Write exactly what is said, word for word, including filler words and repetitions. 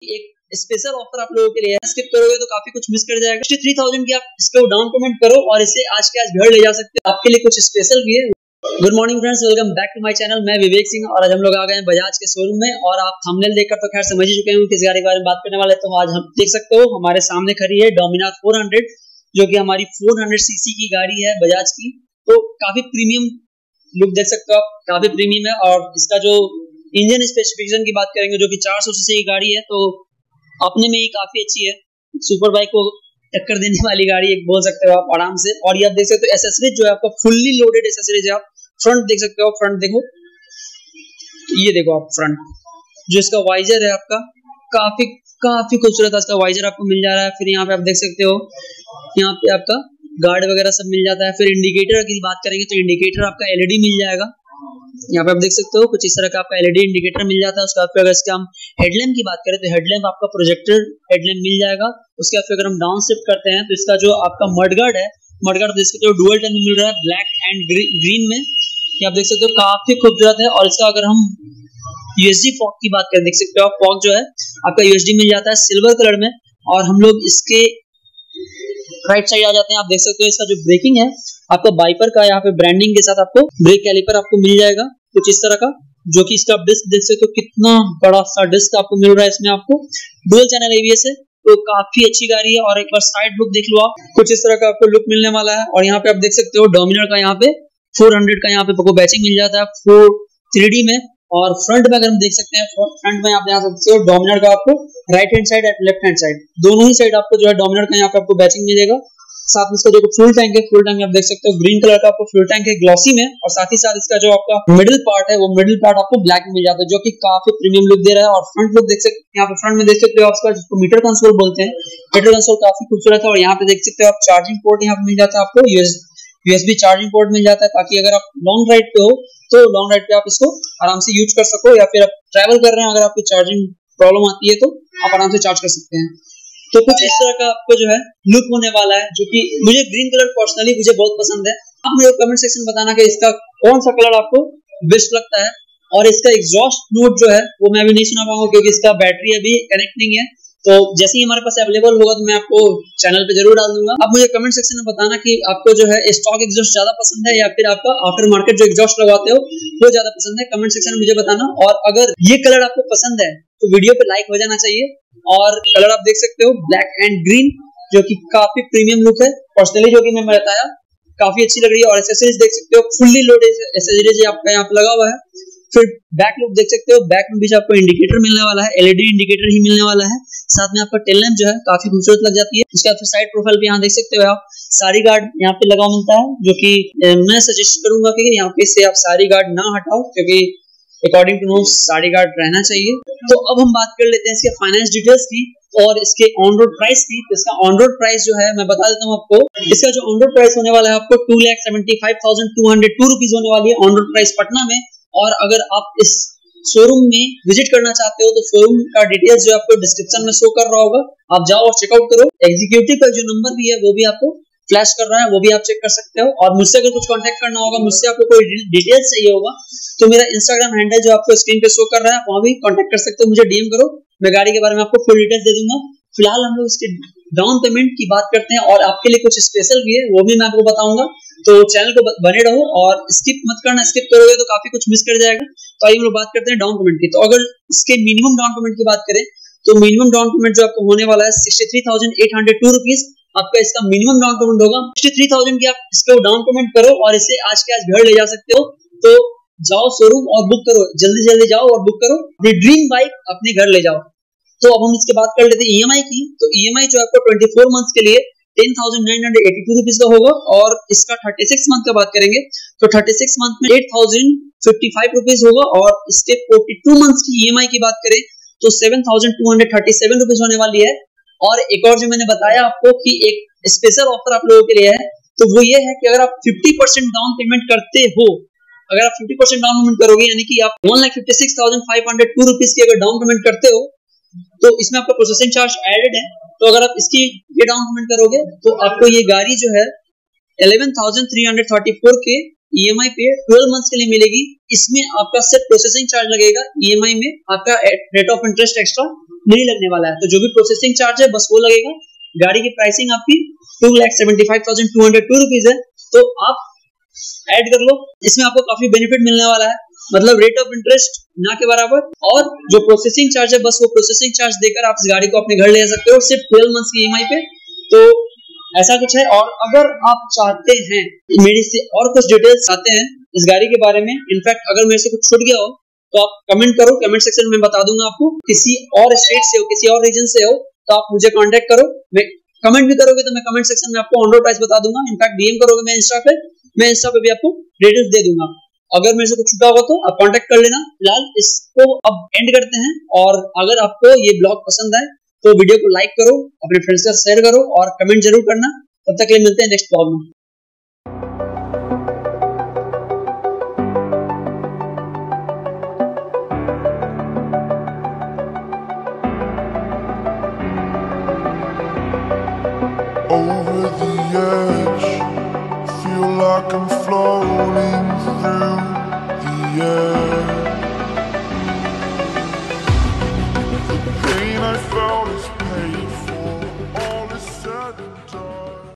एक special offer आप लोगों के लिए है, स्किप करोगे तो काफी कुछ मिस कर जाएगा। सिक्सटी थ्री थाउजेंड की आप इसको डाउन पेमेंट करो और इसे आज के आज घर ले जा सकते हो। आपके लिए कुछ स्पेशल भी है। Good morning friends, welcome back to my channel. मैं विवेक सिंह और आज हम लोग आ गए हैं बजाज के शोरूम में और आप थंबनेल देखकर तो खैर समझ ही चुके हैं किस गाड़ी के बारे में बात करने वाले। तो आज हम देख सकते हो हमारे सामने खड़ी है डोमिनार फोर हंड्रेड, जो कि हमारी फोर हंड्रेड सीसी की गाड़ी है बजाज की। तो काफी प्रीमियम लुक देख सकते हो आप, काफी प्रीमियम है। और इसका जो इंजन स्पेसिफिकेशन की बात करेंगे जो कि चार सौ सीसी की गाड़ी है, तो अपने में ही काफी अच्छी है। सुपर बाइक को टक्कर देने वाली गाड़ी एक बोल सकते हो आप आराम से। और ये आप देख सकते हो एसेसरीज जो है आपका फुल्ली लोडेड एसेसरीज है। आप फ्रंट देख सकते हो, फ्रंट देखो, ये देखो आप फ्रंट जो इसका वाइजर है आपका काफी काफी खूबसूरत इसका वाइजर आपको मिल जा रहा है। फिर यहाँ पे आप देख सकते हो यहाँ पे आपका गार्ड वगैरह सब मिल जाता है। फिर इंडिकेटर की बात करेंगे तो इंडिकेटर आपका एलईडी मिल जाएगा। यहाँ पे आप देख सकते हो कुछ इस तरह का आपका एलईडी इंडिकेटर मिल जाता है। उसके बाद अगर इसका हम हेडलैम्प की बात करें तो हेडलैम्प आपका प्रोजेक्टर हेडलैम्प मिल जाएगा। उसके बाद अगर हम डाउन शिफ्ट करते हैं तो इसका जो आपका मडगार्ड है, मडगार्ड देख सकते हो डुअल टन में मिल रहा है, ब्लैक एंड ग्रीन में। ये आप देख सकते हो काफी खूबसूरत है। और इसका अगर हम यूएसडी फॉग की बात करें, देख सकते हो आप फॉग जो है आपका यूएसडी मिल जाता है सिल्वर कलर में। और हम लोग इसके राइट साइड आ जाते हैं। आप देख सकते हो इसका जो ब्रेकिंग है आपका बाइपर का यहाँ पे ब्रांडिंग के साथ आपको ब्रेक कैलिपर आपको मिल जाएगा कुछ इस तरह का, जो कि इसका डिस्क देख सकते हो कितना बड़ा सा डिस्क आपको मिल रहा है। इसमें आपको डुअल चैनल एबीएस है, तो काफी अच्छी गाड़ी है। और एक बार साइड लुक देख लो आप, कुछ इस तरह का आपको लुक मिलने वाला है। और यहाँ पे आप देख सकते हो डोमिनार का यहाँ पे फोर हंड्रेड का यहाँ पे आपको बैचिंग मिल जाता है फोर थ्री डी में। और फ्रंट में अगर हम देख सकते हैं, फ्रंट में आप यहाँ सकते हो डोमिनार का आपको राइट हैंड साइड और लेफ्ट हैंड साइड दोनों ही साइड आपको जो है डोमिनार का यहाँ पे आपको बैचिंग मिलेगा। साथ में इसका जो फुल टैंक है, फुल टैंक आप देख सकते हो ग्रीन कलर का आपको फुल टैंक है ग्लॉसी में। और साथ ही साथ इसका जो आपका मिडिल पार्ट है वो मिडिल पार्ट आपको ब्लैक में मिल जाता है, जो कि काफी प्रीमियम लुक दे रहा है। और फ्रंट लुक देख सकते हैं, यहाँ पे फ्रंट में देख सकते हो आप इसका जिसको मीटर कंसोल बोलते हैं, मीटर कंसोल काफी खूबसूरत है। और यहाँ पे देख सकते हो आप चार्जिंग पोर्ट यहाँ पे मिल जाता है आपको, यूएसबी चार्जिंग पोर्ट मिल जाता है, ताकि अगर आप लॉन्ग राइड पे हो तो लॉन्ग राइड पे आप इसको आराम से यूज कर सको, या फिर आप ट्रैवल कर रहे हैं अगर आपको चार्जिंग प्रॉब्लम आती है तो आप आराम से चार्ज कर सकते हैं। तो कुछ इस तरह का आपको जो है लुक होने वाला है, जो कि मुझे ग्रीन कलर पर्सनली मुझे बहुत पसंद है। आप मुझे कमेंट सेक्शन में बताना कि इसका कौन सा कलर आपको बेस्ट लगता है। और इसका एग्जॉस्ट नोट जो है वो मैं अभी नहीं सुना पाऊंगा क्योंकि इसका बैटरी अभी कनेक्ट नहीं है। तो जैसे ही हमारे पास अवेलेबल होगा तो मैं आपको चैनल पे जरूर डाल दूंगा। आप मुझे कमेंट सेक्शन में बताना कि आपको जो है स्टॉक एग्जॉस्ट ज्यादा पसंद है या फिर आपका आफ्टर मार्केट जो एग्जॉस्ट लगाते हो वो ज्यादा पसंद है। कमेंट सेक्शन में मुझे बताना। और अगर ये कलर आपको पसंद है तो वीडियो पे लाइक हो जाना चाहिए। और कलर आप देख सकते हो ब्लैक एंड ग्रीन, जो कि काफी प्रीमियम लुक है पर्सनली, जो कि मैं बताया काफी अच्छी लग रही है। और एसेसरीज देख सकते हो फुल्ली लोडेड एसेसरीज आपका यहाँ पे लगा हुआ है। फिर बैक लुक देख सकते हो, बैक में भी आपको इंडिकेटर मिलने वाला है, एलईडी इंडिकेटर ही मिलने वाला है। साथ में आपका टेल लैंप जो है काफी खूबसूरत लग जाती है। उसके बाद साइड प्रोफाइल पे यहाँ देख सकते हो आप सारी गार्ड यहाँ पे लगा मिलता है, जो कि मैं सजेस्ट करूंगा कि यहाँ पे से आप सारी गार्ड ना हटाओ, क्योंकि अकॉर्डिंग टू नोट्स सारी गार्ड रहना चाहिए। तो अब हम बात कर लेते हैं इसके फाइनेंस डिटेल्स की और इसके ऑन रोड प्राइस की। तो इसका ऑन रोड प्राइस जो है मैं बता देता हूँ आपको। इसका जो ऑन रोड प्राइस होने वाला है आपको two lakh seventy five thousand two hundred two rupees होने वाली है ऑन रोड प्राइस पटना में। और अगर आप इस शोरूम में विजिट करना चाहते हो तो शोरूम का डिटेल्स जो आपको डिस्क्रिप्शन में शो कर रहा होगा, आप जाओ और चेकआउट करो। एग्जीक्यूटिव का जो नंबर भी है वो भी आपको फ्लैश कर रहा है, वो भी आप चेक कर सकते हो। और मुझसे अगर कुछ कांटेक्ट करना होगा, मुझसे आपको कोई डिटेल्स चाहिए होगा, तो मेरा इंस्टाग्राम हैंडल जो आपको स्क्रीन पे शो कर रहा है वहां भी कांटेक्ट कर सकते हो, मुझे डीएम करो, मैं गाड़ी के बारे में आपको फुल डिटेल्स दे दूंगा। फिलहाल हम लोग इसके डाउन पेमेंट की बात करते हैं और आपके लिए कुछ स्पेशल भी है, वो भी मैं आपको बताऊंगा। तो चैनल को बने रहो और स्किप मत करना, स्किप करोगे तो काफी कुछ मिस कर जाएगा। तो आइए हम लोग बात करते हैं डाउन पेमेंट की। तो अगर इसके मिनिमम डाउन पेमेंट की बात करें तो मिनिमम डाउन पेमेंट जो आपको होने वाला है sixty three thousand eight hundred two rupees आपका इसका मिनिमम डाउन पेमेंट होगा। सिक्सटी थ्री थाउजेंड की आप इसको डाउन पेमेंट करो और इसे आज के आज घर ले जा सकते हो। तो जाओ शोरूम और बुक करो, जल्दी जल्दी जाओ और बुक करो, अपनी ड्रीम बाइक अपने घर ले जाओ। तो अब हम इसके बात कर लेते हैं ईएमआई की। तो ईएमआई जो आपको ट्वेंटी फोर मंथ्स के लिए ten thousand nine hundred eighty two rupees का होगा। और इसका थर्टी सिक्स मंथ का बात करेंगे तो थर्टी सिक्स मंथ में eight thousand fifty five rupees होगा। और इसके फोर्टी टू मंथ्स की ईएमआई की बात करें तो seven thousand two hundred thirty seven rupees होने वाली है। और एक और जो मैंने बताया आपको कि एक स्पेशल ऑफर आप लोगों के लिए है, तो वो ये है कि अगर आप फिफ्टी परसेंट डाउन पेमेंट करते हो, अगर आप फिफ्टी परसेंट डाउन पेमेंट करोगे यानी कि आप one lakh fifty six thousand five hundred two rupees की अगर डाउन पेमेंट करते हो तो इसमें आपका प्रोसेसिंग चार्ज एडेड है। तो अगर आप इसकी ये डाउन पेमेंट करोगे तो आपको ये गाड़ी जो है eleven thousand three hundred thirty four के ईएमआई पे ट्वेल्व मंथ्स के लिए मिलेगी। इसमें आपका सिर्फ प्रोसेसिंग चार्ज लगेगा, ईएमआई में आपका रेट ऑफ इंटरेस्ट एक्स्ट्रा नहीं लगने वाला है। तो जो भी प्रोसेसिंग चार्ज है बस वो लगेगा। गाड़ी की प्राइसिंग आपकी two lakh seventy five thousand two hundred two rupees है। तो आप ऐड कर लो, इसमें आपको काफी बेनिफिट मिलने वाला है, मतलब रेट ऑफ इंटरेस्ट ना के बराबर, और जो प्रोसेसिंग चार्ज है बस वो प्रोसेसिंग चार्ज देकर आप इस गाड़ी को अपने घर ले जा सकते हो सिर्फ ट्वेल्व मंथ्स की ईएमआई पे। तो ऐसा कुछ है। और अगर आप चाहते हैं मेरी से और कुछ डिटेल्स चाहते हैं इस गाड़ी के बारे में, इनफैक्ट अगर मेरे से कुछ छूट गया हो तो आप कमेंट करो, कमेंट सेक्शन में बता दूंगा आपको। किसी और स्टेट से हो, किसी और रीजन से हो तो आप मुझे कांटेक्ट करो। मैं कमेंट भी करोगे तो मैं कमेंट सेक्शन में आपको ऑन रोड प्राइस बता दूंगा। इनफैक्ट डीएम करोगे मैं इंस्टा पे, मैं इंस्टा पे भी आपको डिटेल्स दे दूंगा। अगर मेरे से कुछ छूटा होगा तो आप कांटेक्ट कर लेना। फिलहाल इसको अब एंड करते हैं, और अगर आपको ये ब्लॉग पसंद आए तो वीडियो को लाइक करो, अपने फ्रेंड्स के साथ शेयर करो और कमेंट जरूर करना। तब तक के लिए मिलते हैं नेक्स्ट ब्लॉग में। Over the edge, feel like I'm floating through the air. The pain I felt